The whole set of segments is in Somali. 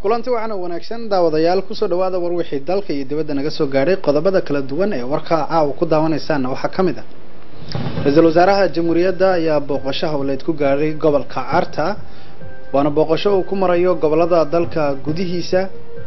kulanti waxaana wanaagsan daawadayaal ku soo dhawaada war wixii dalka iyo dibadda naga soo gaadhay qodobada kala duwan ee warka caawa ku daawanaysan waxa kamid ah Ra'iisul Wasaaraha Jamhuuriyadda ayaa booqasho hawleed ku gaaray gobolka Carta waana booqasho uu ku marayo gobolada dalka gudihiisa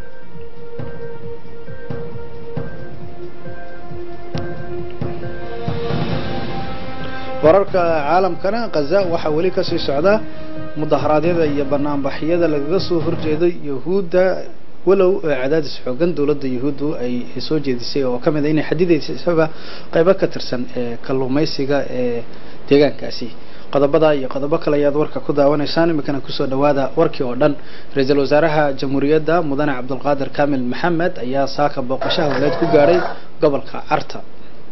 wararka caalamkana Gaza waxa wali ka sii socda mudaharaadyada iyo banaanbaxyada lagaga soo horjeeday Yahuudda walow cadaadis xoogan dawladda Yahuuddu ay soo jeedisay oo kamid ah inay xadidaysaba qayb ka tirsan kalluumaysiga ee deegaankaasi qodobada iyo qodobo kale ayaad warka ku daawanaysaan imikana ku soo dhawaada warkii oo dhan Ra'iisul Wasaaraha Jamhuuriyadda Mudane Cabdulqaadir Kaamil Maxamed ayaa saaka booqasho hawleed ku gaaray gobolka Carta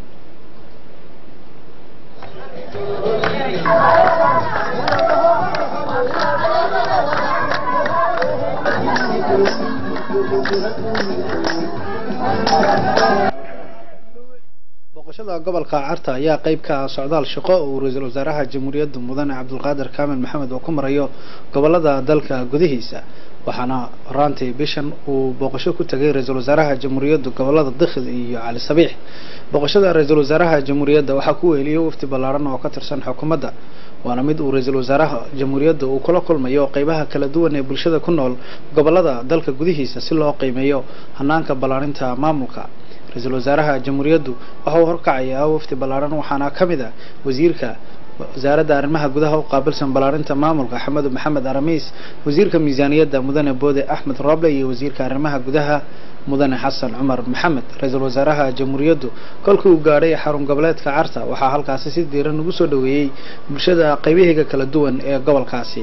booqashada gobolka Carta ayaa qayb ka ah socdaal shaqo oo Ra'iisul Wasaaraha Jamhuuriyadda Mudane Cabdulqaadir Kaamil Maxamed oo ku marayo gobolada dalka gudihiisa waxaana raantii bishan uu booqasho ku tagay Ra'iisul Wasaaraha Jamhuuriyadda gobolada Dakhil iyo Cali Sabiix booqashada Ra'iisul Wasaaraha Jamhuuriyadda waxa ku weeliyay wafdi ballaaran oo ka tirsan xukuumadda waana mid uu Ra'iisul Wasaaraha Jamhuuriyadda uu kula kulmayo qaybaha kala duwan ee bulshada ku nool gobolada dalka gudihiisa si loo qiimeeyo hanaanka ballaarinta maamulka Ra'iisul Wasaaraha Jamhuuriyadda waxa uu horkacayaa wafdi ballaaran waxaana kamid ah wasiirka wasaaradda arrimaha gudaha oo qaabilsan ballaarinta maamulka Axmed Maxamed Aramis wasiirka miisaaniyadda Mudane Boode Axmed Roble iyo wasiirka arrimaha gudaha Mudane Xasan Cumar Maxamed Ra'iisul Wasaaraha Jamhuuriyadda kolkii uu gaaray xarun goboleedka Carta waxa halkaasi si diiran ugu soo dhaweeyay bulshada qaybaheega kala duwan ee gobolkaasi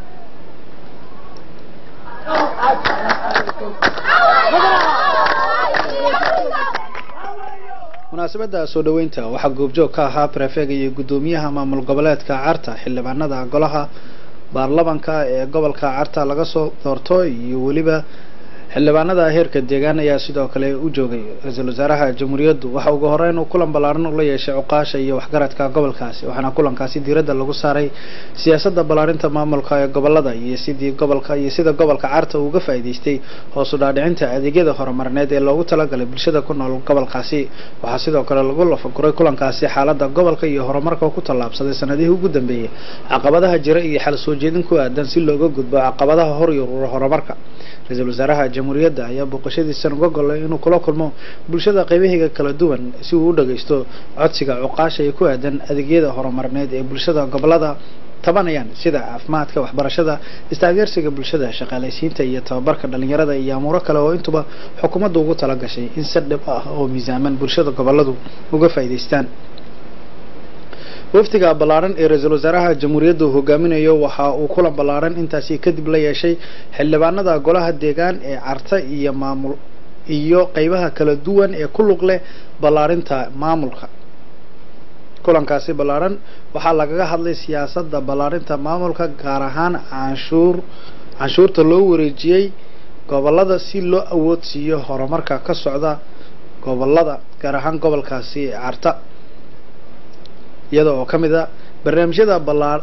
munaasabada soo dhaweynta waxa goobjoog ka ahaa prefega iyo gudoomiyaha maamul goboleedka Carta xildhibaanada golaha baarlamaanka ee gobolka Carta laga soo doorto iyo waliba xildhibaanada heerka deegaan ayaa sidoo kale u joogay Ra'iisul Wasaaraha Jamhuuriyadda waxa uu horeyn u kulan ballaaran u la yeeshay uqaasha iyo waxgaradka gobolkaasi waxaana kulankaasi diiradda lagu saaray siyaasadda ballaarinta maamulka ee gobolada iyo sida gobolka Carta uga faa'iideystay hoos u dhaadhicinta adeegyada horumarineed ee loogu talagalay bulshada ku nool gobolkaasi waxa sidoo kale lagu lafaguray kulankaasi xaaladda gobolka iyo horumarka ku tallaabsaday sanadihii ugu dambeeyay caqabadaha jira iyo xal soo jeedin ku aadan si looga gudbo caqabadaha horumarka Ra'iisul Wasaaraha Jamhuuriyadda ayaa booqashadiisa uga golay inuu kula kulmo bulshada qaybaheega kala duwan si uu u dhageysto codsiga uqaasha ee ku aadan adeegyada horumarineed ee bulshada gobolada tabanayaan sida caafimaadka waxbarashada istaageersiga bulshada shaqaalaysiinta iyo tababarka dhalinyarada iyo amuuro kale oo intuba xukuumaddu ugu tala gashay in si dhib ah oo miisaaman bulshada goboladu uga faa'iideystaan waftiga ballaaran ee Ra'iisul Wasaaraha Jamhuuriyadda hogaaminayo waxa uu kulan ballaaran intaasi kadib la yeeshay xildhibaanada golaha deegaan ee Carta iyo maamul iyo qaybaha kala duwan ee ku lug leh ballaarinta maamulka kulankaasi ballaaran waxa lagaga hadlay siyaasadda ballaarinta maamulka gaar ahaan canshuurta loo wareejiyay gobolada si loo awoodsiiyo horumarka ka socda gobolada gaar ahaan gobolkaasi Carta iyadoo kamid ah barnaamijyada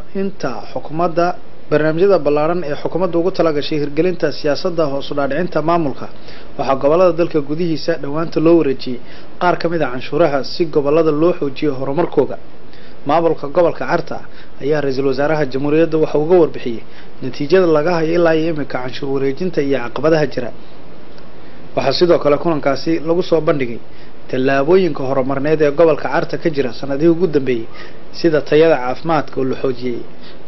ballaaran ee xukuumadda ugu tala gashay hirgelinta siyaasadda hoos u dhaadhicinta maamulka waxa gobolada dalka gudihiisa dhawaanta loo wareejiyay qaar kamid ah canshuuraha si gobolada loo xoojiyo horumarkooda maamulka gobolka Carta ayaa Ra'iisul Wasaaraha Jamhuuriyadda waxa uu uga warbixiyay natiijada laga hayo ilaa imika canshuur wareejinta iyo caqabadaha jira waxa sidoo kale kulankaasi lagu soo bandhigay tallaabooyinka horumarineed ee gobolka Carta ka jira sanadihii ugu dambeeyay sida tayada caafimaadka oo la xoojiyay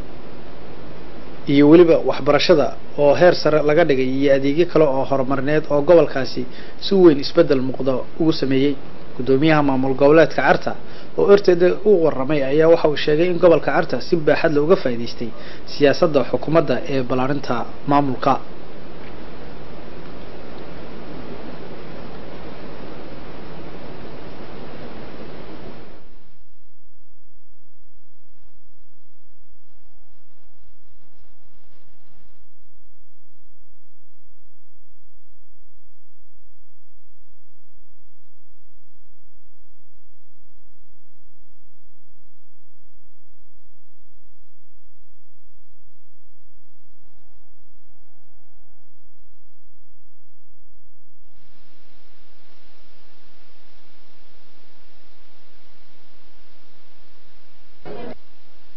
iyo waliba waxbarashada oo heer sare laga dhigay iyo adeegyo kale oo horumarineed oo gobolkaasi si weyn isbedel muuqda ugu sameeyay gudoomiyaha maamul goboleedka Carta oo ertayda u waramay ayaa waxa uu sheegay in gobolka Carta si baaxad leh uga faa'iideystay siyaasadda xukuumadda ee ballaarinta maamulka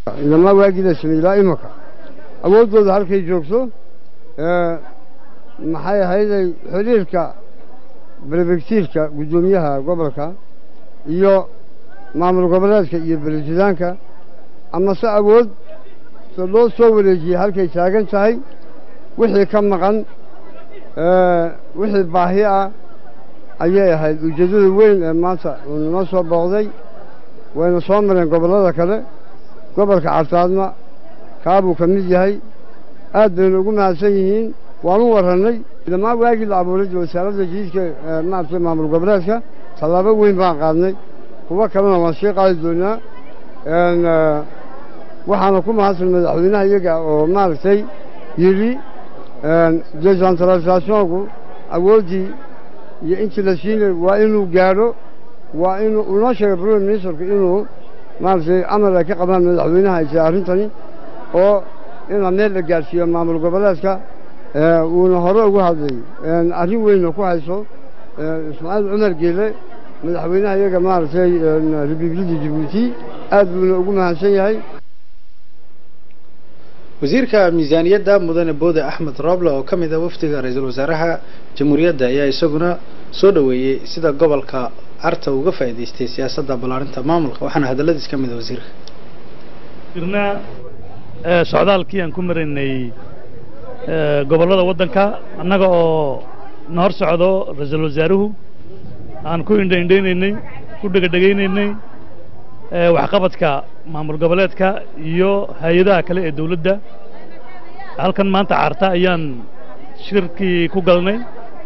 إنما واجد اسمي لا إمك أود ذو هالك يجوكسو محايا هيدا حليلك بريفكتيرك قدوميها قبلك iyo maamul goboleedka iyo bariisaanka ama si awood loo soo wareejiyay halkay taagan tahay wixii ka maqan wixii baahi ah ayay ahayd ujeedada weyn ee maanta uu noo soo booqday wayna soo mareen gobolada kale gobolka Cartaadna kaabuu ka mid yahay aad baynu ugu mahadsan yihiin waanu waranay ilaa waagii la abuuray wasaaradda jidka maanta maamul goboleedka talaabo weyn baan qaadnay kuwa kalena waan sii qaadi doonaa waxaana ku mahadsan madaxweynaha iyaga oo maartay yiri decentralizationku awoodii iyo intii la siinay waa inuu gaaro waa inuu una sheegay prime ministerku inuu maartay amar ka qabaan madaxweynaha ay arintani oo in la meel la gaarsiiyo maamul goboleedka uuna hore ugu hadlay arrin weyn ku hayso Ismaaciil Cumar Geele madaxweynaha iyaga maartay Republika Djibouti aad buu ugu mahadsan yahay wasiirka miisaaniyadda mudane Boode Axmed Roble oo kamid ah wafdiga ra'iisul wasaaraha jamhuuriyadda ayaa isaguna soo dhaweeyay sida gobolka Carta uga faa'iideystay siyaasadda balaarinta maamulka waxaana hadaladiis kamid ah wasiirka irna socdaalkii aan ku marinay gobolada wadanka annaga oo nahor socdo ra'iisul wasaaruhu aan ku indhaynay ku dhagdhagaynaynay waxqabadka maamul goboleedka iyo hay'adaha kale ee dawladda halkan maanta Carta ayaan shirkii ku galnay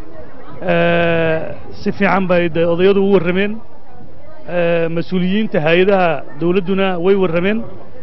si fiican bay odayadu u warrameen mas'uuliyiinta hay'adaha dawladduna way warrameen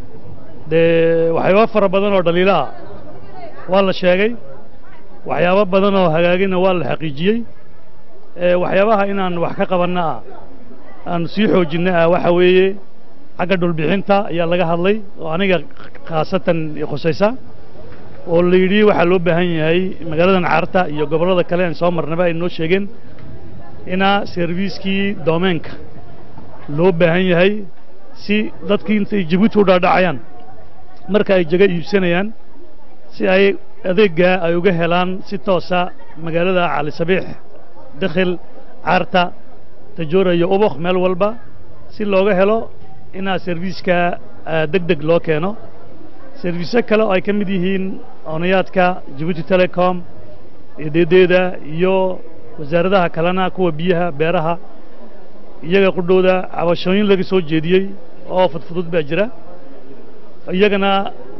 waxyaabo fara badan oo dhaliila waa la sheegay waxyaabo badan oo hagaagina waa la xaqiijiyay waxyaabaha inaan wax ka qabanna aan sii xoojinaa waxa weeye xagga dhulbixinta ayaa laga hadlay oo aniga khaasatan khusaysa oo la yiri waxa loo baahan yahay magaaladan Carta iyo gobolada kale aan soo marnaba ay noo sheegeen ina servicekii domainka loo baahan yahay si dadkii intay Djibouti u dhaadhacayaan marka ay jaga iibsanayaan si ay adeega ay uga helaan si toosa magaalada Cali Sabiix dakhil Carta Tajoora iyo Ubakh meel walba si looga helo ina serviceka degdeg loo keeno service kale oo ay ka mid yihiin onayaadka Djibouti Telecom eedeeda iyo wasaaradaha kalena kuwa biyaha beeraha iyaga qudhooda cabashooyin laga soo jeediyay oo fudfudud baa jira iyagana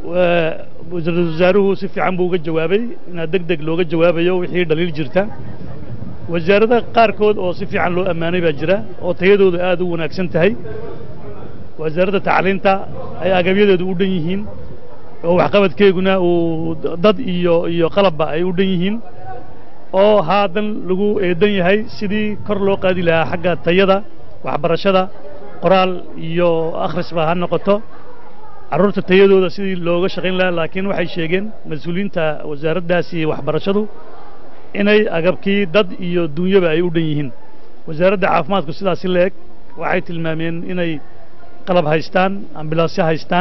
wasaaruhu si fiican buu uga jawaabay in degdeg looga jawaabayo wixii dhaliil jirta wasaarada qaarkood oo si fiican loo amaanay baa jira oo tayadoodu aad u wanaagsan tahay wasaaradda tacliinta ay agabyadeedu u dhan yihiin oo waxqabadkeeguna uu dad iyo qalabba ay u dhan yihiin oo haadan lagu eedan yahay sidii kor loo qaadi lahaa xagga tayada waxbarashada qoraal iyo akhrisba ha noqoto carruurta tayadooda sidii looga shaqayn lahaa laakiin waxay sheegeen mas'uuliyiinta wasaaraddaasi waxbarashadu inay agabkii dad iyo dunyaba ay u dhan yihiin wasaaradda caafimaadku sidaas leeg waxay tilmaameen inay qalab haystaan ambulaasyo haystaan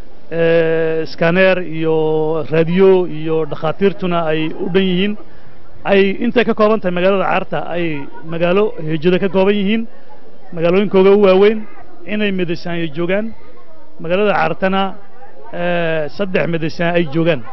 scanner iyo radio iyo dhakhaatiirtuna ay u dhan yihiin ay inta ka kooban tahay magaalada Carta ay magaalo heejada ka kooban yihiin magaalooyinkooda u waaweyn inay medicine ay joogaan magaalada Cartana 3 medicine ay joogaan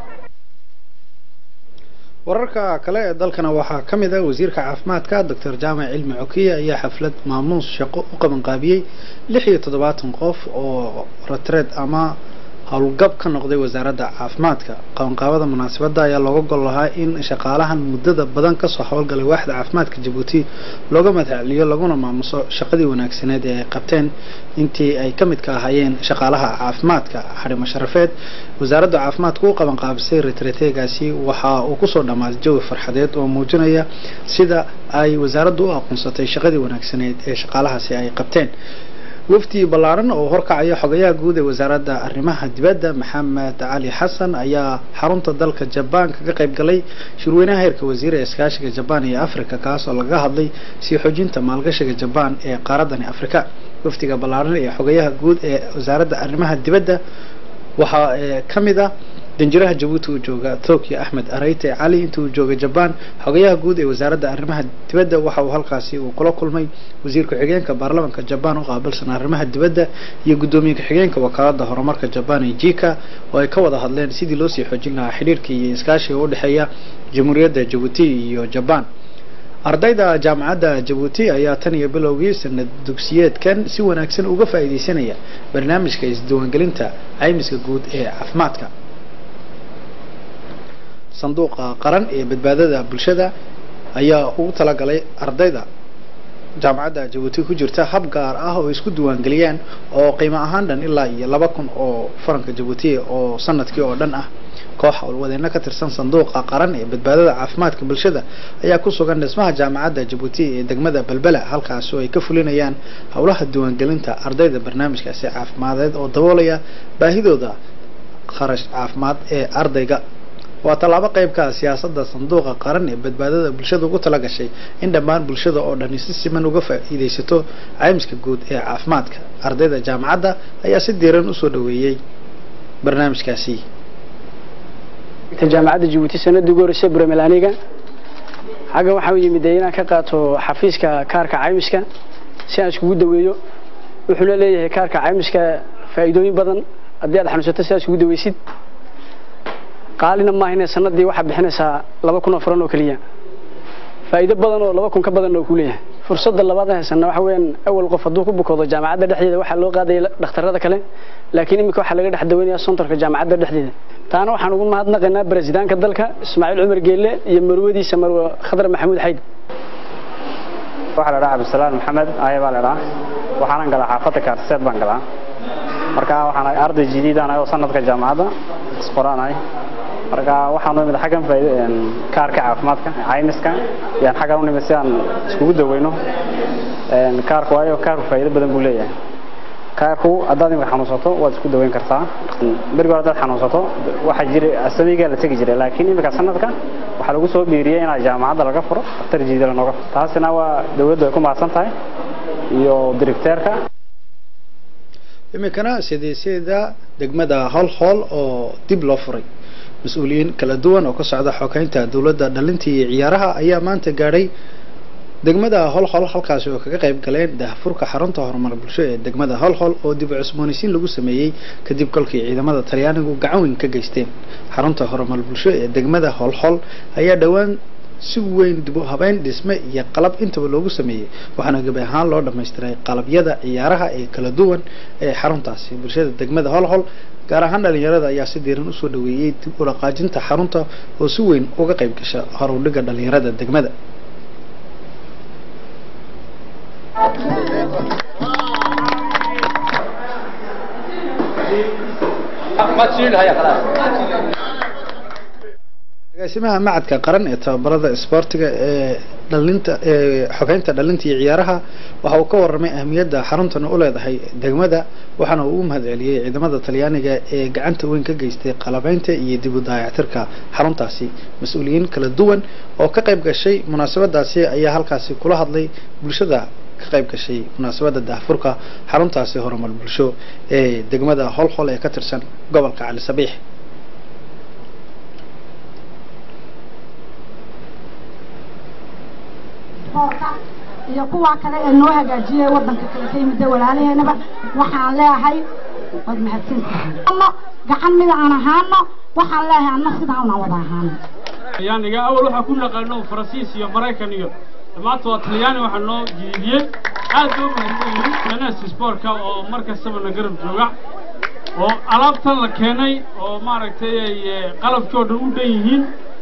wararka kale ee dalkana waxaa ka mid ah wasiirka caafimaadka Dr. Jaamac Cilmi Cokiya ayaa xaflad maamuus shaqo u qaban qaabiyay 76 qof oo retreat ama hawlgab ka noqday wasaaradda caafimaadka qabanqaabada munaasabadda ayaa looga gol lahaa in shaqaalahan muddada badan ka soo hawlgalay waaxda caafimaadka Djibouti looga madxaliyo laguna maamuso shaqadii wanaagsaneed ee ay qabteen intii ay ka mid ka ahaayeen shaqaalaha caafimaadka xarimo sharafeed wasaaradda caafimaadku u qaban qaabisay retreatgaasi waxa uu ku soo dhamaaday jawi farxadeed oo muujinaya sida ay wasaaraddu u aqoonsatay shaqadii wanaagsaneed ee shaqaalahaasi ay qabteen wafdi balaaran oo horkacaya xogayaha guud ee wasaaradda arrimaha dibadda Maxamed Ali Xasan ayaa xarunta dalka Japan kaga qayb galay shirweynaha heerka wasiir ee iskaashiga Japan iyo Afrika kaas oo laga hadlay si xoojinta maalgashiga Japan ee qaaraddan Afrika wafdiga balaaran ee xogayaha guud ee wasaaradda arrimaha dibadda waxaa ka mid ah danjiraha Jabuuti uu jooga Tokyo Ahmed Arayte Ali intuu jooga Japan xogayaha guud ee wasaaradda arrimaha dibadda waxa uu halkaasi uu kula kulmay wasiirka xigeenka baarlamaanka Japan oo qaabilsan arrimaha dibadda iyo gudoomiyaha xigeenka wakaaladda horumarka Japan ee JICA oo ay ka wada hadleen sidii loo sii xoojin lahaa xiriirka iyo iskaashiga u dhaxeeya Jamhuuriyadda Jabuuti iyo Japan ardayda jaamacadda Jabuuti ayaa tan iyo bilowgii sanad dugsiyeedkan si wanaagsan uga faa'iideysanaya barnaamijka isdiiwaangelinta caymiska guud ee caafimaadka sanduuqa qaran ee badbaadada bulshada ayaa ugu talagalay ardayda jaamacadda Jabuuti ku jirta hab gaar ah oo isku diiwaangeliyaan oo qiimo ahaan dhan ilaa iyo 2,000 oo faranka Jabuuti oo sanadkii oo dhan ah koox howlwadeena ka tirsan sanduuqa qaran ee badbaadada caafimaadka bulshada ayaa ku sugan dhismaha jaamacadda Jabuuti ee degmada Balbala halkaas oo ay ka fulinayaan howlaha diiwaangelinta ardayda barnaamijkaasi caafimadeed oo daboolaya baahidooda kharash caafimaad ee ardayga waa talaabo qayb ka ah siyaasadda sanduuqa qaran ee badbaadada bulshada ugu tala gashay in dhammaan bulshada oo dhan si siman uga faa'iideysato caymiska guud ee caafimaadka ardayda jaamacadda ayaa si diiran u soo dhaweeyay barnaamijkaasi jaamacadda Jabuuti sanadii ugu horeysay Bremelaaniga xaga waxa uu yimid inaan ka qaato xafiiska kaarka caymiska si aan iskugu daweeyo wuxuu leeyahay kaarka caymiska faa'iidooyin badan haddii aad xanuunsato si aad iskugu daweysid qaalina ma ahayna sanadii waxa bixinaysaa 2,000 oo faran oo kaliya faa'iido badan oo 2,000 ka badan oo ku leeyahay fursadda labaad ee sanad waxa weyn awal qof hadduu ku bukoodo jaamacadda dhexdeeda waxa loo qaaday dhakhtarada kale laakiin imika waxa laga dhex daweynayaa sontarka jaamacadda dhexdeeda taana waxaan ugu mahadnaqaynaa presidentka dalka Ismaaciil Cumar Geelle iyo marwadiisa Marwo Khadar Maxamuud Xayd waxa la dhahaa Abdulsalaam Maxamed ayaba la dhahaa waxaan galaa xaafadda Kaarseed baan galaa marka waxaan arday jadiid ah oo sanadka jaamacadda isqoraanay marka waxaan u imid xagan kaarka caafimaadka caymiska yaan xagan u nimid si aan iskugu daweyno kaarku waayo kaarku faa'iido badan buu leeyahay kaarku haddaad imika xanuunsato waad isku daweyn kartaa beriga hore haddaad xanuunsato waxa jiray asamiga la tegi jiray laakiin imika sanadka waxa lagu soo biiriyay in jaamacadda laga furo dhakhtar jadiid la nooga taasina waa dawladdu ay ku mahadsan tahay iyo directeerka imikana sidii degmada Holhol oo dib loo furay mas'uuliyiin kala duwan oo ka socda xogeynta dawladda dhalintii iyo ciyaaraha ayaa maanta gaaray degmada Holhol halkaas oo kaga qayb galeen daahfurka xarunta horumar bulsho ee degmada Holhol oo dib u cusboonaysiin lagu sameeyay kadib kolkii ciidamada Talyaanigu gacan weyn ka geysteen xarunta horumar bulsho ee degmada Holhol ayaa dhawaan si weyn dib u habeyn dhisme iyo qalab intaba loogu sameeyay waxaana gab ahaan loo dhameystiray qalabyada ciyaaraha ee kala duwan ee xaruntaasi bulshada degmada Holhol gaar ahaan dhalinyarada ayaa si diiran u soo dhaweeyay dib u dhaqaajinta xarunta oo si weyn uga qayb gashay horudhiga dhalinyarada degmada agaasimaha macadka qaran ee tababarada isboortiga ee dhalinta xogeynta dhalinta iyo ciyaaraha waxa uu ka warramay ahmiyadda xaruntan u leedahay degmada waxaana uu u mahadceliyay ciidamada Talyaaniga ee gacanta weyn ka geystay qalabaynta iyo dib u dayactirka xaruntaasi mas'uuliyiin kala duwan oo ka qayb gashay munaasabadaasi ayaa halkaasi kula hadlay bulshada ka qayb gashay munaasabada daahfurka xaruntaasi horumar bulsho ee degmada Holhol ee ka tirsan gobolka Cali Sabiix iyo kuwa kale ee noo hagaajiyay wadanka kale ka yimid walaalaheenaba waxaan leeyahay wad mahadsantahay gacan mid aan ahaano waxaan leeyahay anna sidaan una wada ahaano yaaniga awal waxa ku naqaano Faransiis iyo Mareykan iyo maanta waa Talyaani waxa noo jiidiyay aad u mahadsanyihiin kanaas sportka oo markastaba na garab jooga oo alaabtan la keenay oo maaragtay qalabkooda u dhan yihiin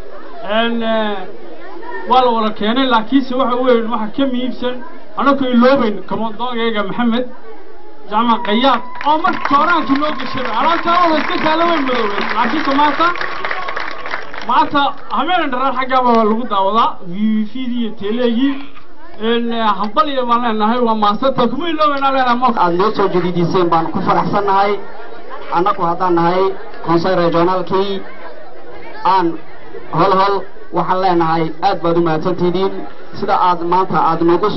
wala wala keenay laakiin se waxa weyn waxa ka miibsan anako iloobayn komandoogayga Maxamed jaamac qayaad oo marka horaanka loo gashay alaabta oo iska kaalaway madoobay laakiin maanta hameen dharar xagga lagu daawadaa fiidiyo teleegi hambal iyo baan leenahay waa maasanta kuma iloobayna leenahay marka aad noo soo jadiidiseen baan ku faraxsanahay annagu haddaan nahay conseil regionalkii aan Holhol waxaan leenahay aad baad u mahadsantihiin sida aad maanta aad nagu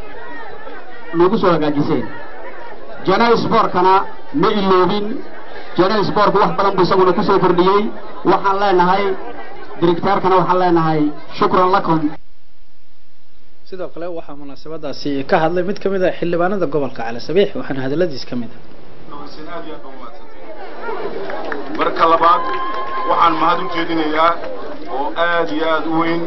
soo hagaajiseen janay sportkana ma iloobin جنرال سبورت واحد بلان بيسوون كسر كرديي وحنا لنا هاي ديريكتور كنا وحنا لنا هاي شكرا لكم sidoo kale waxaa munaasabadaasi ka hadlay mid kamid ah xildhibaanada gobolka Cali Sabiix waxaana hadaladiis kamid ah marka labaad waxaan mahad u jeedinayaa oo aad iyo aad u weyn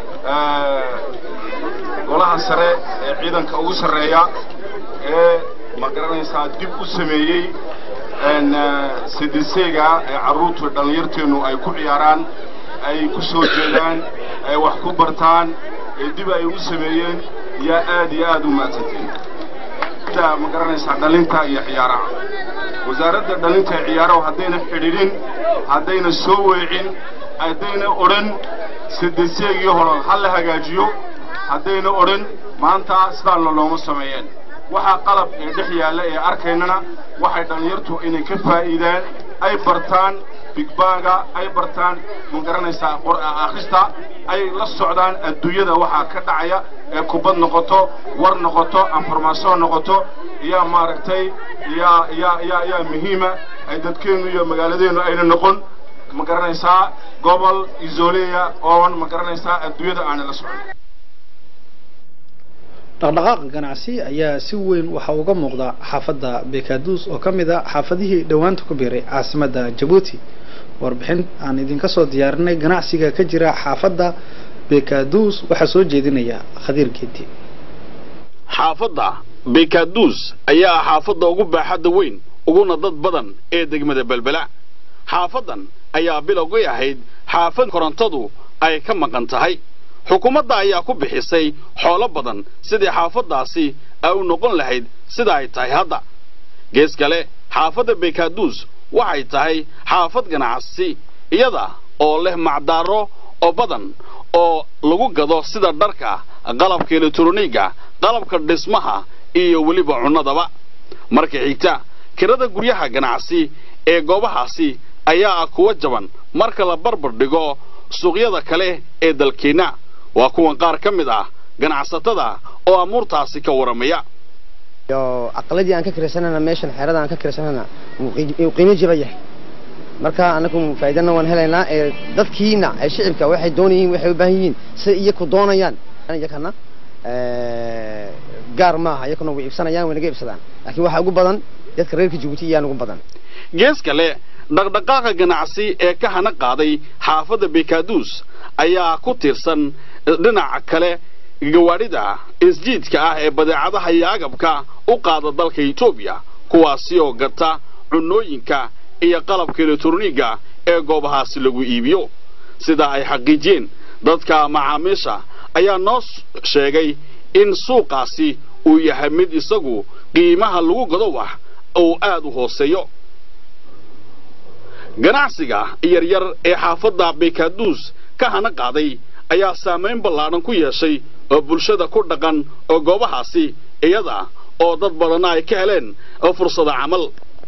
golaha sare ee ciidanka ugu sareeya ee ma garanaysaa dib u sameeyay sidisayga ee caruurta dhalinyarteenu ay ku ciyaaraan ay ku soo jeedaan ay wax ku bartaan dib ay u sameeyeen ya aad iyo aad u maadsantiin ma garanaysaa dhalinta iyo ciyaaraha wasaaradda dhalinta iyo ciyaaraha haddayna xidhiidhin haddayna soo weecin haddayna odhan sidiseegii hore hal la hagaajiyo haddayna odhan maanta sidaan looma sameeyeen waxa qalab ee dhex yaalla ee arkaynana waxay dhalinyartu inay ka faa'iidaan ay bartaan big banga ay bartaan ma garanaysaa akhrista ay la socdaan adduunyada waxa ka dhacaya ee kubad noqoto war noqoto information noqoto iyo maaragtay ya muhiima ay dadkeenu iyo magaaladeenu ayna noqon ma garanaysaa gobol isoleya oo ma garanaysaa adduunyada aan la socon dhaqdhaqaaqa ganacsi ayaa si weyn waxa uga muuqda xaafadda Beekaduus oo kamid ah xaafadihii dhawaanta ku biiray caasimadda Djibouti warbixin aan idinka soo diyaarinay ganacsiga ka jira xaafadda Beekaduus waxa soo jeedinaya Khadiir Geedi xaafadda Beekaduus ayaa xaafadda ugu baaxadda weyn uguna dad badan ee degmada Balbala xaafadan ayaa bilowgay ahayd xaafad korontadu ay ka maqan tahay xukuumadda ayaa ku bixisay xoolo badan sidii xaafadaasi ay u noqon lahayd sida ay tahay hadda gees kale xaafadda Beekaduus waxay tahay xaafad ganacsi iyada oo leh macdaaro oo badan oo lagu gado sida dharka qalabka elektarooniga qalabka dhismaha iyo waliba cunadaba marka xigta kirada guryaha ganacsi ee goobahaasi ayaa kuwa jaban marka la barbar dhigo suuqyada kale ee dalkeena waa kuwan qaar ka mid ah ganacsatada oo amuurtaasi ka waramaya yo aqladii aan ka kirsanana meeshan xeerada aan ka kirsanana qiimo jabaya marka anagu faa'iidana waan helaynaa ee dadkiina ay shicibka waxay doonayeen waxay u baahan yihiin si iyagu doonayaan iyagana gaar ma aha iyaguna way ibsanayaan way naga ibsadaan laakiin waxa ugu badan dadka reerka Djibouti ayaa ugu badan gees kale dhaqdhaqaaqa ganacsi ee ka hana qaaday xaafadda Beekaduus ayaa ku tirsan dhinaca kale gawaarida isjiidka ah ee badeecadaha iyo agabka u qaada dalka Itoobiya kuwaasi oo gata cunooyinka iyo qalabka elektarooniga ee goobahaasi lagu iibiyo sida ay xaqiijiyeen dadka macaamiisha ayaa noo sheegay in suuqaasi uu yahay mid isagu qiimaha lagu gado wax oo aad u hooseeyo ganacsiga yaryar ee xaafadda Beekaduus ka hana qaaday ayaa saameyn ballaaran ku yeeshay oo bulshada ku dhaqan oo goobahaasi iyada oo dad badan ay ka heleen fursado camal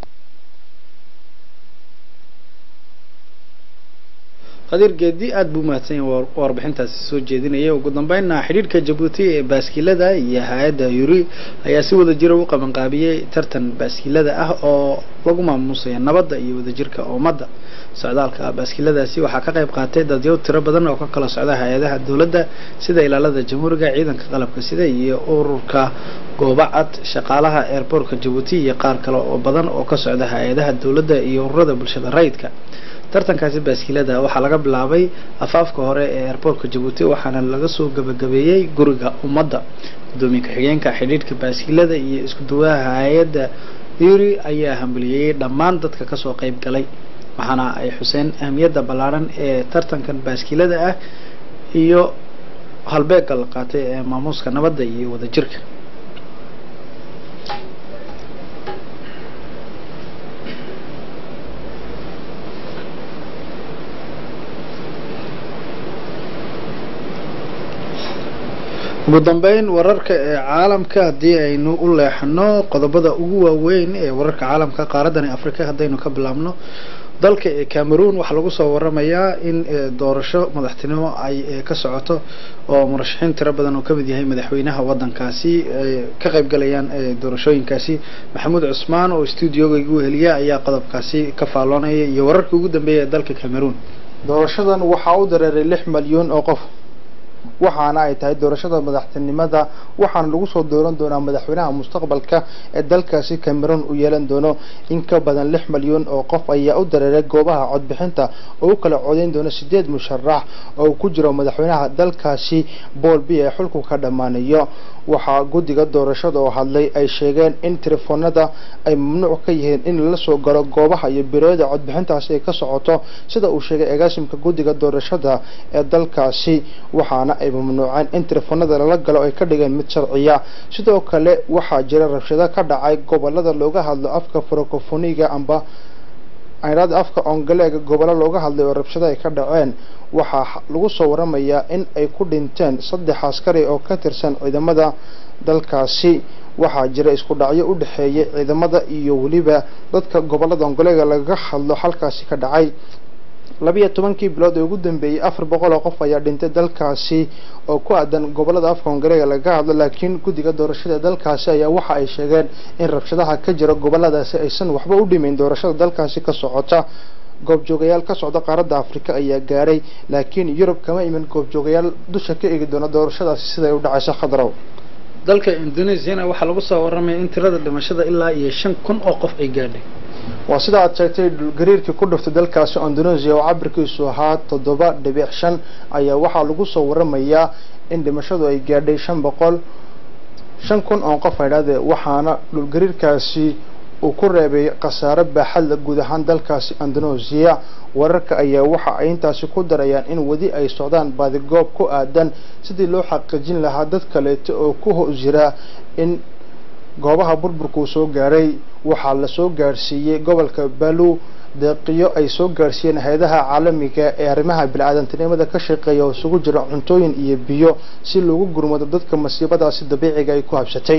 Khadiir Geedi aad buu mahadsan yahay warbixintaasi soo jeedinaya ugu dambeynna xiriirka Djibouti ee baaskilada iyo hay'adda Yuri ayaa si wada jir u qaban qaabiyay tartan baaskilada ah oo lagu maamuusay nabadda iyo wada jirka ummadda socdaalka baaskiladaasi waxaa ka qayb qaatay dadyo tiro badan oo ka kala socda hay'adaha dawladda sida ilaalada jamhuuriga ciidanka qalabka sida iyo ururka goobacad shaqaalaha airportka Djibouti iyo qaar kale oo badan oo ka socda hay'adaha dawladda iyo ururada bulshada rayidka tartankaasi baaskilada waxaa laga bilaabay afaafka hore ee airportka Djibouti waxaana laga soo gabagabeeyay guriga ummadda gudoomiyaha xigeenka xiriirka baaskilada iyo isku duwaha hay'adda Yuri ayaa hambaliyay dhammaan dadka ka soo qayb galay waxaana ay xuseen ahmiyadda ballaaran ee tartankan baaskilada ah iyo halbeegga la qaatay ee maamuuska nabadda iyo wada jirka ugu dambeyn wararka ee caalamka hadii aynu u leexano qodobada ugu waaweyn ee wararka caalamka qaaradani Afrika hadaynu ka bilaabno dalka Cameroon waxaa lagu soo waramayaa in doorasho madaxtinimo ay ka socoto oo murashaxiin tiro badan oo ka mid yahay madaxweynaha wadankaasi ka qayb galayaan doorashooyinkaasi Maxamuud Cusmaan oo studio-ga igu heliya ayaa qodobkaasi ka faaloonaya iyo wararkii ugu dambeeyay ee dalka Cameroon doorashadan waxaa u dareeray 6 milyan oo qof waxaana ay tahay doorashada madaxtinimada waxaan lagu soo dooran doonaa madaxweynaha mustaqbalka ee dalkaasi Cameroon u yeelan doono in ka badan 6 milyan oo qof ayaa u dareeray goobaha codbixinta oo kala codeyn doona 8 musharax oo ku jira madaxweynaha dalkaasi Paul Biya xulku ka dhamaanayo waxa guddiga doorashada oo hadlay ay sheegeen in telefoonada ay mamnuuc ka yihiin in la soo galo goobaha iyo biroyada codbixintaasi ay ka socoto sida uu sheegay agaasimka guddiga doorashada ee dalkaasi waxaana ay mamnuuceen in telefoonada la galo ay ka dhigeen mid sharciya sidoo kale waxa jira rabshado ka dhacay gobolada looga hadlo afka Francophoniga amba ayraad afka Ongaleega gobolada looga hadlay oo rabshado ay ka dhaceen waxa lagu soo waramayaa in ay ku dhinteen 3 askari oo ka tirsan ciidamada dalkaasi waxa jira isku dhacyo u dhaxeeyay ciidamada iyo waliba dadka gobolada Ongaleega laga hadlo halkaasi ka dhacay 12 bilood ugu dambeeyay 400 oo qof ayaa dhintay dalkaasi oo ku aadan gobolada afka Hungariga laga hadlo laakiin guddiga doorashada dalkaasi ayaa waxa ay sheegeen in rabshadaha ka jira goboladaasi aysan waxba u dhimayn doorashada dalkaasi ka socota goobjoogayaal ka socda qaaradda Afrika ayaa gaaray laakiin Yurub kama iman goobjoogayaal dusha ka eegi doona doorashadaasi sida ay u dhacayso khadrow dalka Indonesia waxa lagu soo waramay in tirada dhimashada ilaa iyo 5,000 oo qof ay gaadhay waa sida aad sheegtay gariirkii ku dhuftay dalkaasi Indonesia oo cabirkiisu ahaa 7.5 ayaa waxa lagu soo waramayaa in dhimashadu ay gaadhay 500 oo qof ay dhaaday waxaana dhul gariirkaasi uu ku reebay khasaare baaxad guud ahaan dalkaasi Indonesia wararka ayaa waxa ay intaasi ku darayaan in wadi ay socdaan baadigoob ku aadan sidii loo xaqiijin lahaa dad kale oo ku hoosjira in goobaha burburku soo gaaray waxa la soo gaarsiiyay gobolka Palu deeqiyo ay soo gaarsiiyeen hay'adaha caalamiga ee arrimaha bini'aadantinimada ka shaqeeya oo isugu jira cuntooyin iyo biyo si loogu gurmado dadka masiibadaasi dabiiciga ay ku habsatay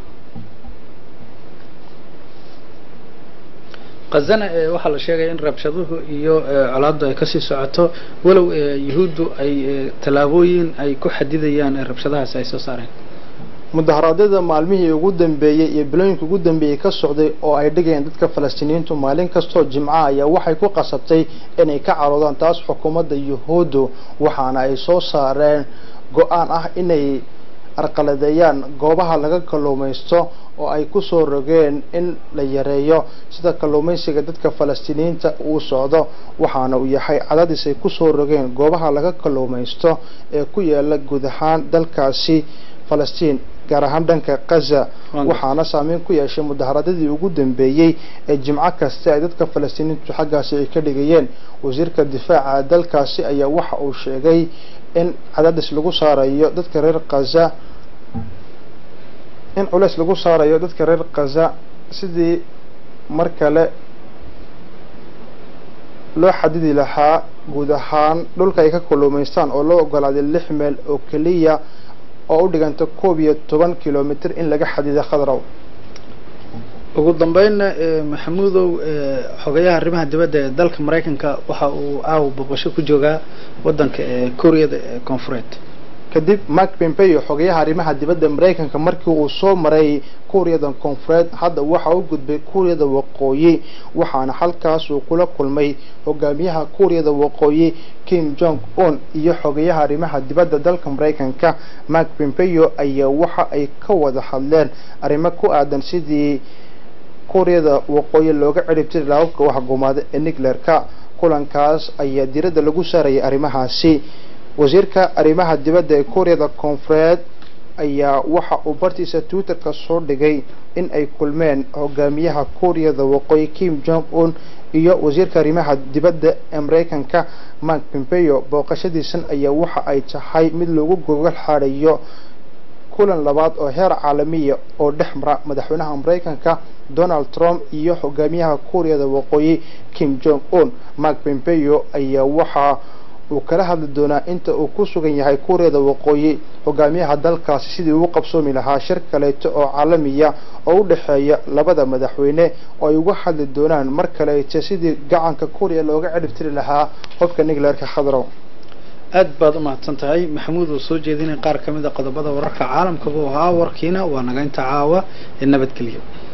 qazana waxa la sheegay in rabshaduhu iyo colaadu ay ka sii socoto walow yahuudu ay talaabooyin ay ku xadidayaan rabshadahaas ay soo saareen mudaharaadada maalmihii ugu dambeeyay iyo bilooyinka ugu dambeeyay ka socday oo ay dhigayeen dadka Falastiiniyiintu maalin kasto Jimcaha ayaa waxay ku qasabtay inay ka caroodaan taas xukuumadda Yahuudu waxaana ay soo saareen go'aan ah inay arqaladeeyaan goobaha laga kalluumaysto oo ay ku soo rogeen in la yareeyo sida kalluumaysiga dadka Falastiiniyiinta uu socdo waxaana uu yahay cadaadis ay ku soo rogeen goobaha laga kalluumaysto ee ku yaala guud ahaan dalkaasi Falastiin gaar ahaan dhanka Gaza waxaana saameyn ku yeeshay mudaharaadadii ugu dambeeyay ee Jimco kasta ay dadka Falastiiniyiintu xaggaasi ay ka dhigayeen wasiirka difaaca dalkaasi ayaa waxa uu sheegay in cadaadis lagu saarayo dadka reer Gaza in culays lagu saarayo dadka reer Gaza sidii mar kale loo xadidi lahaa guud ahaan dhulka ay ka kalluumaystaan oo loo ogolaaday 6 meel oo kaliya oo u dhiganta 12 kilomitir in laga xadido khadrow ugu dambeynna Maxamuudow xogayaha arrimaha dibadda ee dalka Mareykanka waxa uu boqosho ku joogaa wadanka Koreada Koonfureed kadib Mark Pompeo xogayaha arrimaha dibadda Mareykanka markii uu soo maray Koreada Koonfureed hadda waxa uu gudbay Koreada Waqooyi waxaana halkaas uu kula kulmay hogaamiyaha Koreada Waqooyi Kim Jong Un iyo xogayaha arrimaha dibadda dalka Mareykanka Mark Pompeo ayaa waxa ay ka wada hadleen arrimo ku aadan sidii Koreada Waqooyi looga ciribtiri laabka wax gumaada ee nuclear-ka kulankaas ayaa diiradda lagu saaray arrimahaasi wasiirka arrimaha dibadda ee Koreada Koonfureed ayaa waxa uu bartiisa Twitter-ka soo dhigay in ay kulmeen hogaamiyaha Koreada Waqooyi Kim Jong Un iyo wasiirka arrimaha dibadda ee Mareykanka Mark Pompeo booqashadiisan ayaa waxa ay tahay mid lagu gogol xaarayo kulan labaad oo heer caalami ah oo dhexmara madaxweynaha Mareykanka Donald Trump iyo hogaamiyaha Koreada Waqooyi Kim Jong Un Mark Pompeo ayaa waxa uu kala hadli doonaa inta uu ku sugan yahay kuuriyada waqooyi hogaamiyaha dalkaasi sidii uu qabsoomi lahaa shir kaleeto oo caalamiya oo u dhexeeya labada madaxweyne oo ay uga hadli doonaan mar kaleeto sidii gacanka kuuriya looga ciribtiri lahaa hubka nuclearka khadrow aad baad u mahadsan tahay maxamuud oo soo jeedinay qaar ka mid ah qodobada wararka caalamka buu ahaa warkiina waa naga inta caawa ee nabadgelyo